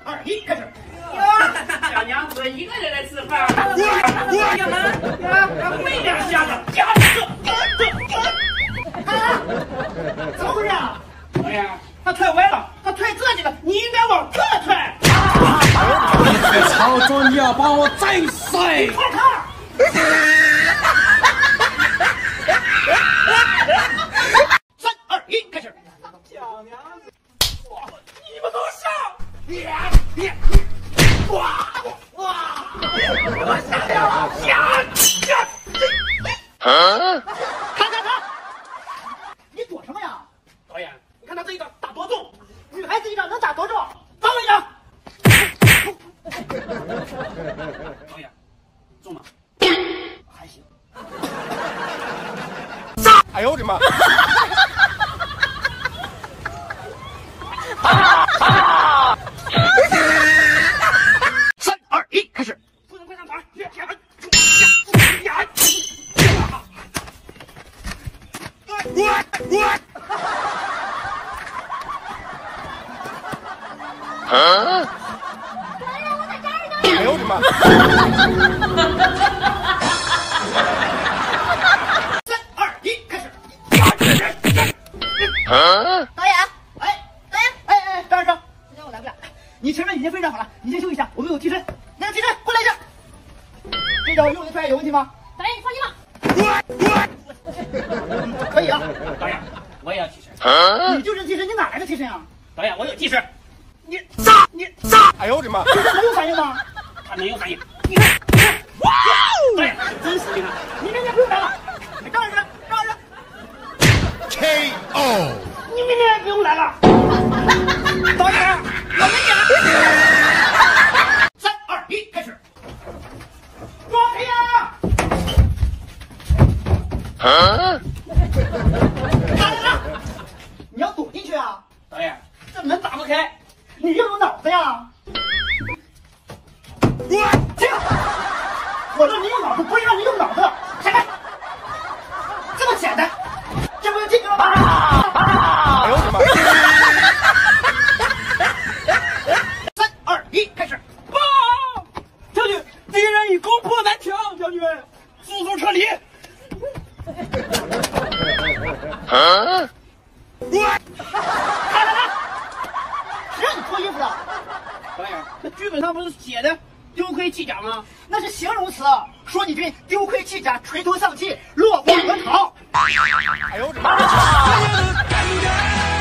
2、1，开始。 小娘子一个人来吃饭，干嘛？没点下子， 怎么回事啊？ 哎呀， 他踹歪了，他踹这个，你应该往这踹。 曹总，你要把我宰死！ 你踹他！3、2、1，开始。 小娘子，你们给我上！哇！我下掉了！ 看，你躲什么呀？ 导演， 你看他这一掌打多重，女孩子一掌能打多重？帮我一掌。 导演，重吗？ 还行。 哎呦我的妈！ 3、2、1，开始。 不能快上团， 哎呦我的妈！ 3、2、1，开始。 导演， 哎，张医生，今天我来不了。你前面已经非常好了，你先休息一下，我们有替身。那个替身过来一下。这招用得出来有问题吗？ 导演你放心吧。 可以啊。 导演，我也要替身。 你就是替身，你哪来的替身啊？ 导演，我有替身。 你， 哎呦我的妈！ 替身没有反应吗？ 他没有反应。你看，哇！导演，真实，你看， 你明天不用来了。张医生 ，KO。 你明天不用来了。导演，我没演。3、2、1，开始。装黑呀！你要躲进去啊？ 导演， 这门打不开，你要有脑子呀！这样，我让你用脑子，不是让你用脑子。闪开，这么简单，这不就进去了吗？ 哎呦我的妈 ！3、2、1，开始！ 报！将军，敌人已攻破南墙，将军，速速撤离。 来，谁让你脱衣服的？ 导演，那剧本上不是写的丢盔弃甲吗？ 那是形容词，说你军丢盔弃甲，垂头丧气，落荒而逃。 哎呦我的妈！